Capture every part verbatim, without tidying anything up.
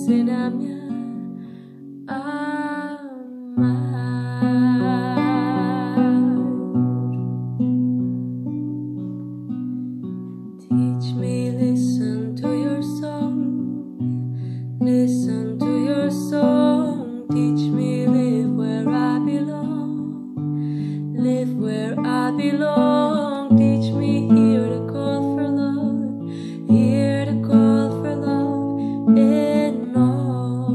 ensiname a amar. Teach me, listen to your song, listen to your song. Teach me, live where I belong, live where I belong. Teach me, hear the call for love, hear the call for love in all.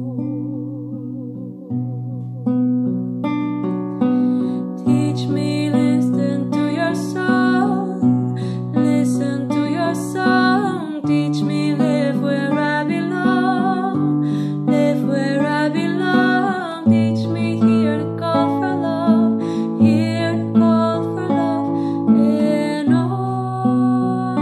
Teach me, listen to your song, listen to your song. Teach me, live where I belong, live where I belong. Teach me, hear the call for love, hear the call for love in all.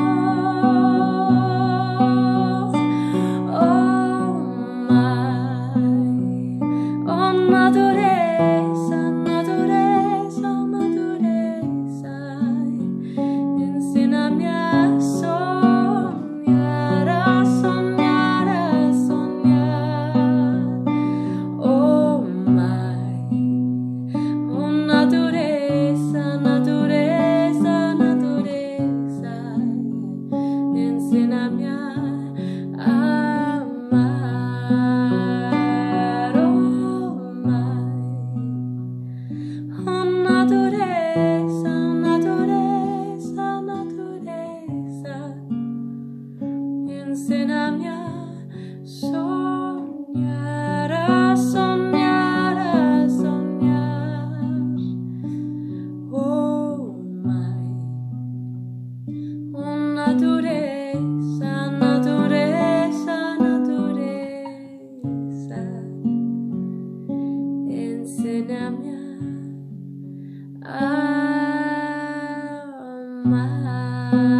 Oh my, oh natureza, natureza, natureza, enséñame a soñar, a soñar, a soñar. Oh my, oh natureza, natureza, natureza, enséñame a amar. Oh my, oh natureza, natureza, natureza, enséñame a soñar, a soñar, a soñar. Oh my, oh natureza, natureza, natureza, enséñame a amar.